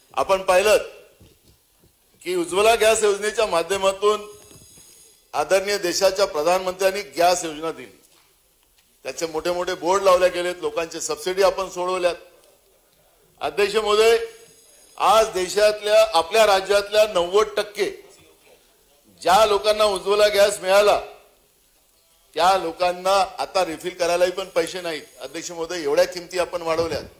आपण पाहिलं की उज्ज्वला गॅस योजनेच्या माध्यमातून आदरणीय देशाच्या प्रधानमंत्र्यांनी गॅस योजना दिली। त्याचे मोठे मोठे बोर्ड लावले गेलेत, लोकांचे सबसिडी आपण सोडवल्यात। अध्यक्ष महोदय, आज देशातल्या आपल्या राज्यातल्या 90% ज्या लोकांना उज्ज्वला गॅस मिळाला त्या लोकांना आता रिफिल करायलाही पण पैसे नाहीत। अध्यक्ष महोदय, एवढ्या किमती आपण वाढवल्यात।